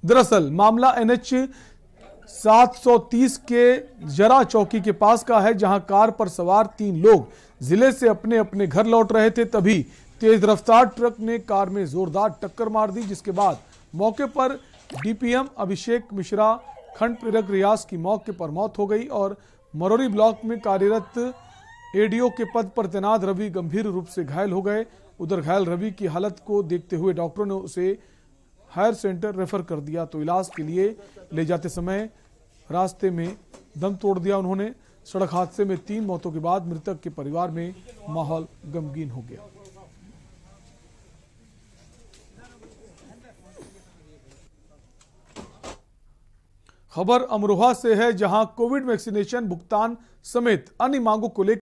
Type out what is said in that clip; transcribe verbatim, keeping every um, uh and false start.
दरअसल मामला N H सात सौ तीस के जरा चौकी के पास का है, जहां कार पर सवार तीन लोग जिले से अपने अपने घर लौट रहे थे। तभी तेज रफ्तार ट्रक ने कार में जोरदार टक्कर मार दी, जिसके बाद मौके पर D P M Abhishek Mishra, खंड प्रेरक रियाज की मौके पर मौत हो गई और मरोरी ब्लॉक में कार्यरत ए डी ओ के पद पर तैनात रवि गंभीर रूप से घायल हो गए। उधर घायल रवि की हालत को देखते हुए डॉक्टरों ने उसे हायर सेंटर रेफर कर दिया, तो इलाज के लिए ले जाते समय रास्ते में दम तोड़ दिया उन्होंने। सड़क हादसे में तीन मौतों के बाद मृतक के परिवार में माहौल गमगीन हो गया। खबर अमरोहा से है, जहां कोविड वैक्सीनेशन भुगतान समेत अन्य मांगों को लेकर